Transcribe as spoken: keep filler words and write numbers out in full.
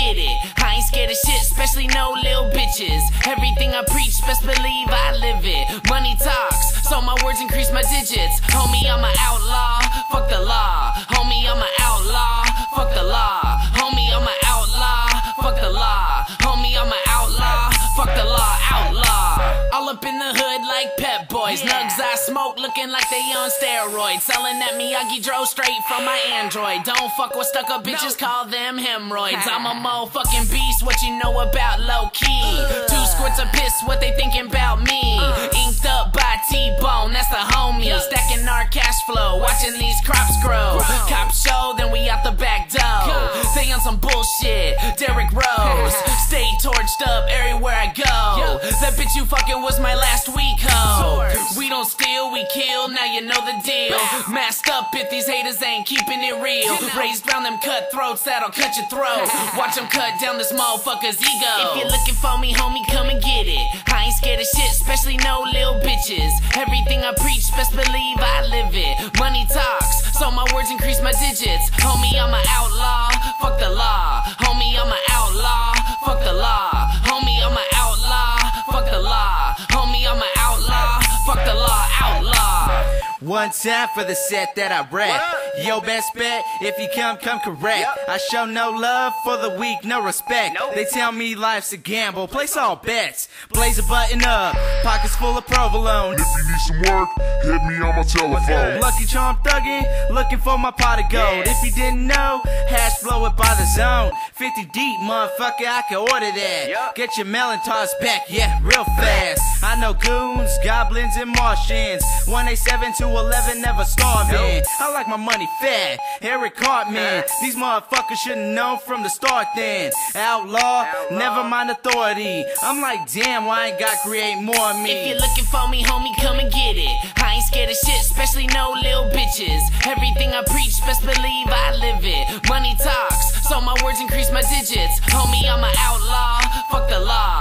get it. I ain't scared of shit, especially no little bitches. Everything I preach, best believe I live it. Money talks, so my words increase my digits. Homie, I'm an outlaw, fuck the law. Homie, I'm an outlaw, fuck the law. Homie, I'm an outlaw, fuck the law. Homie, I'm an outlaw, fuck the law, outlaw. All up in the hood like Pep Boys. Yeah. Nugs I smoke looking like they on steroids. Selling that Miyagi drove straight from my Android. Don't fuck with stuck up bitches, no. Call them hemorrhoids. I'm a motherfucking beast, what you know about low key? Uh. Two squirts of piss, what they thinking about me? Uh. Inked up by T-Bone, that's the homie. Yep. Stacking our cash flow, watching these crops grow. Grow. Cop show, then we out the back door. Go. They on some bullshit, Derrick Rose. Stay torched up everywhere I go. Yep. That bitch you fucking was my last week, ho. We don't steal, we kill, now you know the deal. Masked up if these haters ain't keeping it real. Raised round them cutthroats that'll cut your throat. Watch them cut down this motherfucker's ego. If you're looking for me, homie, come and get it. I ain't scared of shit, especially no little bitches. Everything I preach, best believe I live it. Money talks, so my words increase my digits. Homie, I'm an outlaw, fuck the law. Homie, I'm an outlaw, fuck the law. Homie, I'm an outlaw, fuck the law. Homie, I'm an outlaw, fuck the law, outlaw. One time for the set that I rap. Yo, best bet, if you come, come correct. Yep. I show no love for the weak, no respect. Nope. They tell me life's a gamble, place all bets. Blaze a button up, pockets full of provolone. If you need some work, hit me on my telephone. Lucky Charm thuggin', looking for my pot of gold. Yeah. If you didn't know, hash blow it by the zone. fifty deep, motherfucker, I can order that. Yep. Get your melon tossed back, yeah, real fast. I know goons, goblins, and Martians. one eight seven to eleven, never starving. Nope. I like my money fat, Eric Cartman. These motherfuckers should've known from the start then. Outlaw, Outlaw, never mind authority. I'm like, damn, why I ain't got create more of me? If you're looking for me, homie, come and get it. I ain't scared of shit, especially no little bitches. Everything I preach, best believe I live it. Money talks, so my words increase my digits. Homie, I'm an outlaw, fuck the law.